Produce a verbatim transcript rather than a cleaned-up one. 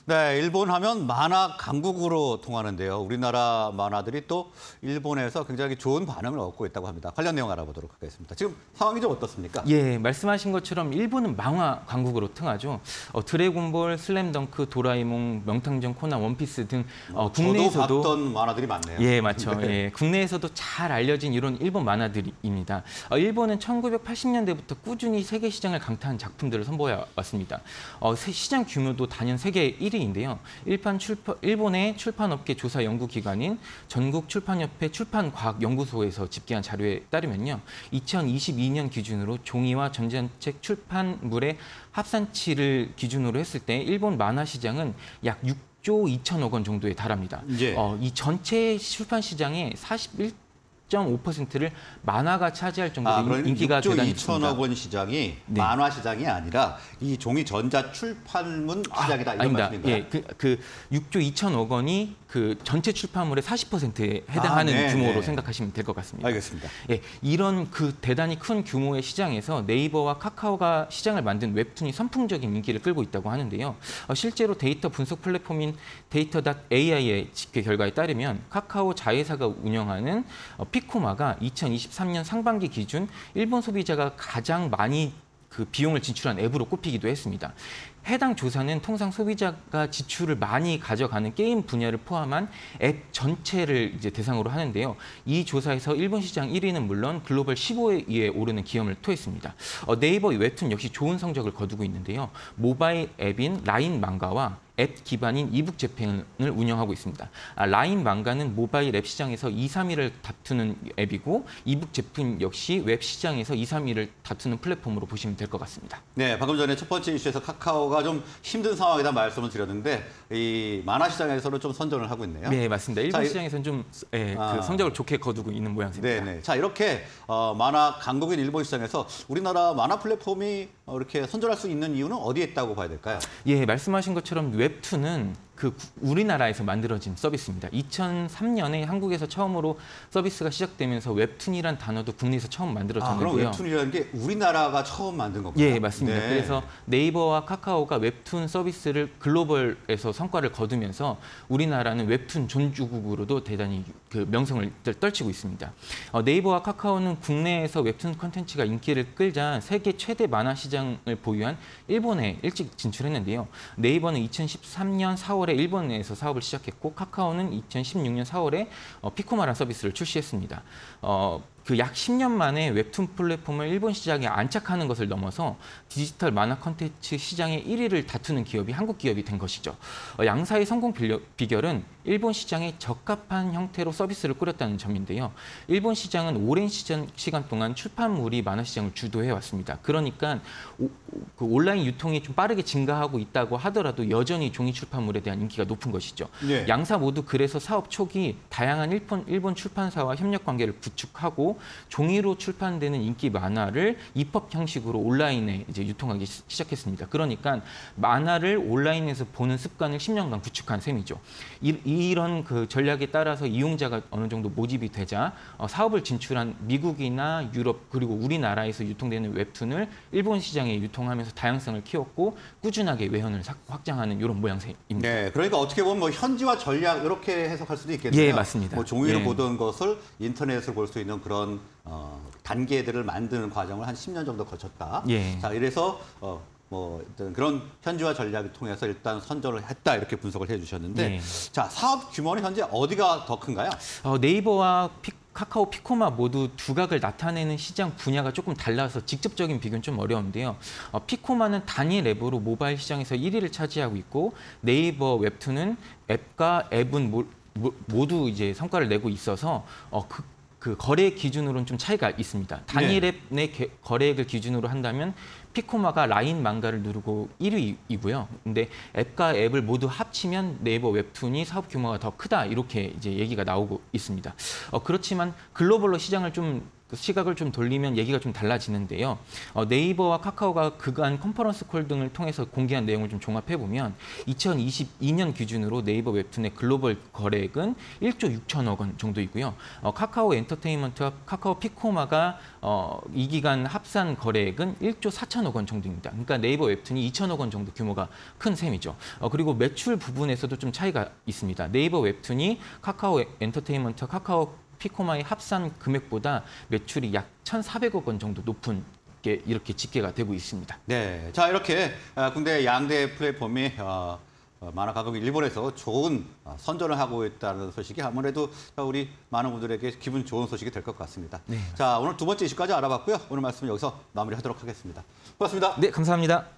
네, 일본 하면 만화 강국으로 통하는데요. 우리나라 만화들이 또 일본에서 굉장히 좋은 반응을 얻고 있다고 합니다. 관련 내용 알아보도록 하겠습니다. 지금 상황이 좀 어떻습니까? 예, 말씀하신 것처럼 일본은 만화 강국으로 통하죠. 어, 드래곤볼, 슬램덩크, 도라에몽, 명탐정 코난, 원피스 등 어, 국내에서도 저도 봤던 만화들이 많네요. 예, 맞죠. 네. 예, 국내에서도 잘 알려진 이런 일본 만화들입니다. 어, 일본은 천구백팔십 년대부터 꾸준히 세계 시장을 강타한 작품들을 선보여 왔습니다. 어, 시장 규모도 단연 세계 일 위인데요. 일판 출판, 일본의 출판업계 조사 연구기관인 전국출판협회 출판과학연구소에서 집계한 자료에 따르면요. 이천이십이 년 기준으로 종이와 전자책 출판물의 합산치를 기준으로 했을 때 일본 만화 시장은 약 육조 이천억 원 정도에 달합니다. 예. 어, 이 전체 출판 시장의 사십일 점 오 퍼센트를 만화가 차지할 정도로 아, 인기가 대단히 육조 이천억 원 시장이 네. 만화 시장이 아니라 이 종이 전자 출판문 시장이다, 아, 이런 아닙니다. 말씀인가요? 예, 그, 그 육조 이천억 원이 그 전체 출판물의 사십 퍼센트에 해당하는 아, 네, 규모로 네. 생각하시면 될 것 같습니다. 알겠습니다. 예, 이런 그 대단히 큰 규모의 시장에서 네이버와 카카오가 시장을 만든 웹툰이 선풍적인 인기를 끌고 있다고 하는데요. 어, 실제로 데이터 분석 플랫폼인 데이터.에이아이의 집계 결과에 따르면 카카오 자회사가 운영하는 어, 피코마가 이천이십삼 년 상반기 기준 일본 소비자가 가장 많이 그 비용을 지출한 앱으로 꼽히기도 했습니다. 해당 조사는 통상 소비자가 지출을 많이 가져가는 게임 분야를 포함한 앱 전체를 이제 대상으로 하는데요. 이 조사에서 일본 시장 일 위는 물론 글로벌 십오 위에 오르는 기염을 토했습니다. 어, 네이버 웹툰 역시 좋은 성적을 거두고 있는데요. 모바일 앱인 라인 망가와 앱 기반인 이북 재팬을 운영하고 있습니다. 아, 라인 망가는 모바일 앱 시장에서 이, 삼 위를 다투는 앱이고 이북 재팬 역시 웹 시장에서 이, 삼 위를 다투는 플랫폼으로 보시면 될 것 같습니다. 네, 방금 전에 첫 번째 이슈에서 카카오가 좀 힘든 상황이다 말씀을 드렸는데 이 만화 시장에서는 좀 선전을 하고 있네요. 네, 맞습니다. 일본 자, 시장에서는 좀 예, 아. 그 성적을 좋게 거두고 있는 모양새입니다. 네, 네. 자, 이렇게 어, 만화 강국인 일본 시장에서 우리나라 만화 플랫폼이 어, 이렇게 선전할 수 있는 이유는 어디에 있다고 봐야 될까요? 예, 말씀하신 것처럼 웹툰은 그 우리나라에서 만들어진 서비스입니다. 이천삼 년에 한국에서 처음으로 서비스가 시작되면서 웹툰이란 단어도 국내에서 처음 아, 만들어졌는데요. 그럼 웹툰이라는 게 우리나라가 처음 만든 거군요. 예, 맞습니다. 네. 그래서 네이버와 카카오가 웹툰 서비스를 글로벌에서 성과를 거두면서 우리나라는 웹툰 존주국으로도 대단히 그 명성을 떨치고 있습니다. 어, 네이버와 카카오는 국내에서 웹툰 콘텐츠가 인기를 끌자 세계 최대 만화 시장을 보유한 일본에 일찍 진출했는데요. 네이버는 이천십삼 년 사월에 일본에서 사업을 시작했고 카카오는 이천십육 년 사월에 어, 피코마라는 서비스를 출시했습니다. 어, 그 약 십 년 만에 웹툰 플랫폼을 일본 시장에 안착하는 것을 넘어서 디지털 만화 콘텐츠 시장의 일 위를 다투는 기업이 한국 기업이 된 것이죠. 어, 양사의 성공 비결은 일본 시장에 적합한 형태로 서비스를 꾸렸다는 점인데요. 일본 시장은 오랜 시간, 시간 동안 출판물이 만화 시장을 주도해 왔습니다. 그러니까 오, 그 온라인 유통이 좀 빠르게 증가하고 있다고 하더라도 여전히 종이 출판물에 대한 인기가 높은 것이죠. 네. 양사 모두 그래서 사업 초기 다양한 일본, 일본 출판사와 협력 관계를 구축하고 종이로 출판되는 인기 만화를 이펍 형식으로 온라인에 이제 유통하기 시작했습니다. 그러니까 만화를 온라인에서 보는 습관을 십 년간 구축한 셈이죠. 이, 이런 그 전략에 따라서 이용자가 어느 정도 모집이 되자 어, 사업을 진출한 미국이나 유럽 그리고 우리나라에서 유통되는 웹툰을 일본 시장에 유통하면서 다양성을 키웠고 꾸준하게 외연을 확장하는 이런 모양새입니다. 네, 그러니까 어떻게 보면 뭐 현지화 전략 이렇게 해석할 수도 있겠네요. 예, 맞습니다. 뭐 종이로 예. 보던 것을 인터넷으로 볼 수 있는 그런 어, 단계들을 만드는 과정을 한 십 년 정도 거쳤다. 예. 자, 이래서 어, 뭐 일단 그런 현지화 전략을 통해서 일단 선전을 했다 이렇게 분석을 해주셨는데, 예. 자, 사업 규모는 현재 어디가 더 큰가요? 어, 네이버와 피, 카카오, 피코마 모두 두각을 나타내는 시장 분야가 조금 달라서 직접적인 비교는 좀 어려운데요. 어, 피코마는 단일 앱으로 모바일 시장에서 일 위를 차지하고 있고 네이버 웹툰은 앱과 앱은 모, 모, 모두 이제 성과를 내고 있어서 어, 그, 그 거래 기준으로는 좀 차이가 있습니다. 단일 네. 앱 내 거래액을 기준으로 한다면 피코마가 라인 망가를 누르고 일 위이고요. 근데 앱과 앱을 모두 합치면 네이버 웹툰이 사업 규모가 더 크다 이렇게 이제 얘기가 나오고 있습니다. 어, 그렇지만 글로벌로 시장을 좀 그 시각을 좀 돌리면 얘기가 좀 달라지는데요. 어, 네이버와 카카오가 그간 컨퍼런스 콜 등을 통해서 공개한 내용을 좀 종합해 보면 이천이십이 년 기준으로 네이버 웹툰의 글로벌 거래액은 일조 육천억 원 정도이고요. 어, 카카오 엔터테인먼트와 카카오 피코마가 어, 이 기간 합산 거래액은 일조 사천억 원 정도입니다. 그러니까 네이버 웹툰이 이천억 원 정도 규모가 큰 셈이죠. 어, 그리고 매출 부분에서도 좀 차이가 있습니다. 네이버 웹툰이 카카오 엔터테인먼트와 카카오 피코마의 합산 금액보다 매출이 약 천사백억 원 정도 높은 게 이렇게 집계가 되고 있습니다. 네, 자 이렇게 국내 양대 플랫폼이 어, 어, 만화 가격이 일본에서 좋은 어, 선전을 하고 있다는 소식이 아무래도 우리 많은 분들에게 기분 좋은 소식이 될 것 같습니다. 네. 자 오늘 두 번째 이슈까지 알아봤고요. 오늘 말씀 여기서 마무리하도록 하겠습니다. 고맙습니다. 네, 감사합니다.